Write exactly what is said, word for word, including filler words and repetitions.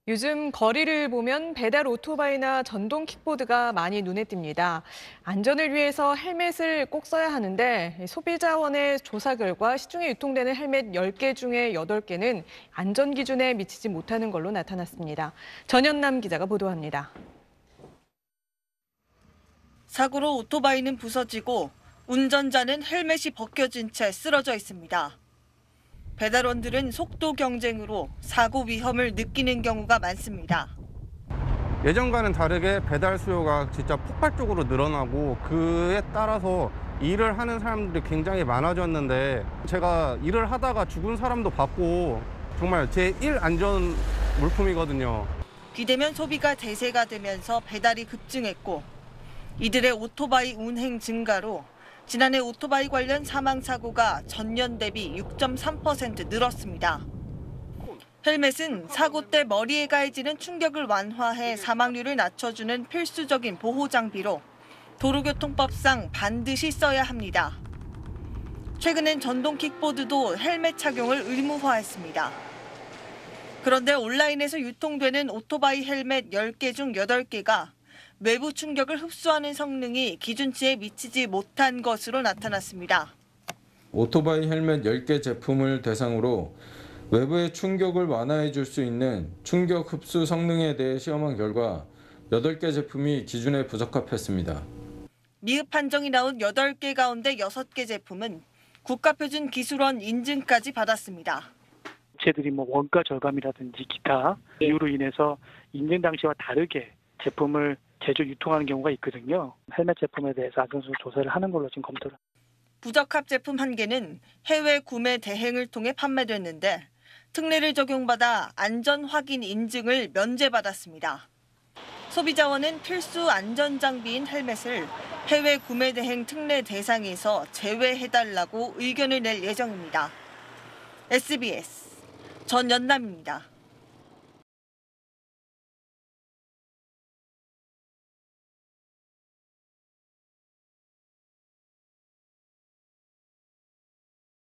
요즘 거리를 보면 배달 오토바이나 전동 킥보드가 많이 눈에 띕니다. 안전을 위해서 헬멧을 꼭 써야 하는데 소비자원의 조사 결과 시중에 유통되는 헬멧 열 개 중에 여덟 개는 안전 기준에 미치지 못하는 걸로 나타났습니다. 전현남 기자가 보도합니다. 사고로 오토바이는 부서지고 운전자는 헬멧이 벗겨진 채 쓰러져 있습니다. 배달원들은 속도 경쟁으로 사고 위험을 느끼는 경우가 많습니다. 예전과는 다르게 배달 수요가 진짜 폭발적으로 늘어나고 그에 따라서 일을 하는 사람들이 굉장히 많아졌는데 제가 일을 하다가 죽은 사람도 봤고 정말 제일 안전 물품이거든요. 비대면 소비가 대세가 되면서 배달이 급증했고 이들의 오토바이 운행 증가로 지난해 오토바이 관련 사망 사고가 전년 대비 육 점 삼 퍼센트 늘었습니다. 헬멧은 사고 때 머리에 가해지는 충격을 완화해 사망률을 낮춰주는 필수적인 보호 장비로 도로교통법상 반드시 써야 합니다. 최근엔 전동 킥보드도 헬멧 착용을 의무화했습니다. 그런데 온라인에서 유통되는 오토바이 헬멧 열 개 중 여덟 개가 외부 충격을 흡수하는 성능이 기준치에 미치지 못한 것으로 나타났습니다. 오토바이 헬멧 열 개 제품을 대상으로 외부의 충격을 완화해 줄 수 있는 충격 흡수 성능에 대해 시험한 결과 여덟 개 제품이 기준에 부적합했습니다. 미흡 판정이 나온 여덟 개 가운데 여섯 개 제품은 국가표준 기술원 인증까지 받았습니다. 업체들이 뭐 원가 절감이라든지 기타 이유로 인해서 인증 당시와 다르게 제품을 제조 유통하는 경우가 있거든요. 헬멧 제품에 대해서 안전성 조사를 하는 걸로 지금 검토를. 부적합 제품 한 개는 해외 구매 대행을 통해 판매됐는데 특례를 적용받아 안전 확인 인증을 면제받았습니다. 소비자원은 필수 안전 장비인 헬멧을 해외 구매 대행 특례 대상에서 제외해달라고 의견을 낼 예정입니다. 에스비에스 전연남입니다.